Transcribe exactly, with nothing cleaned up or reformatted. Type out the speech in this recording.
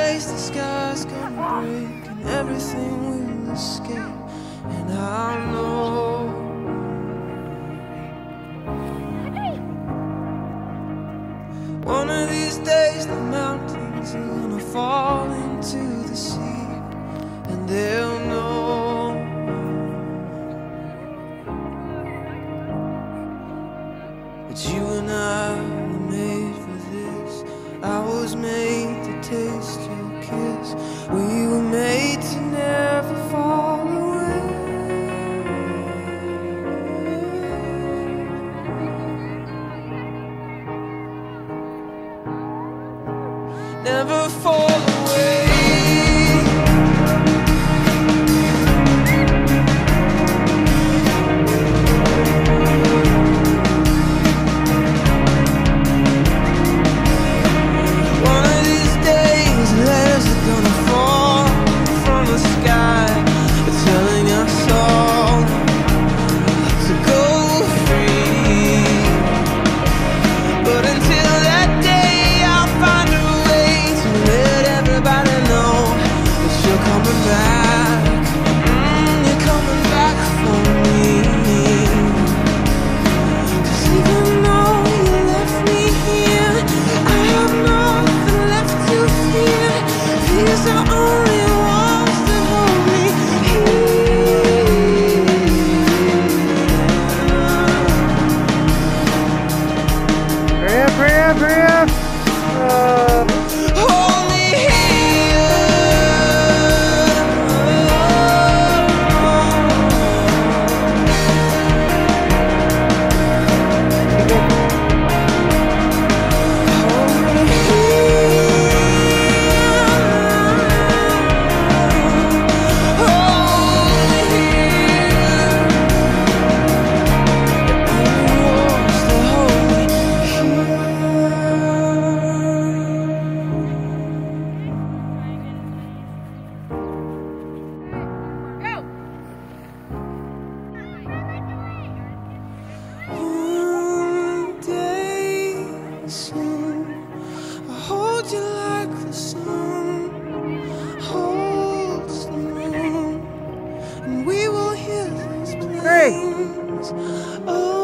days the sky's gonna break and everything will escape, and I know one of these days the mountains are gonna fall into the sea, and they'll know that you and I were made for this. I was made to taste your kiss. We were made to never fall away. Never fall away. Hey! Oh.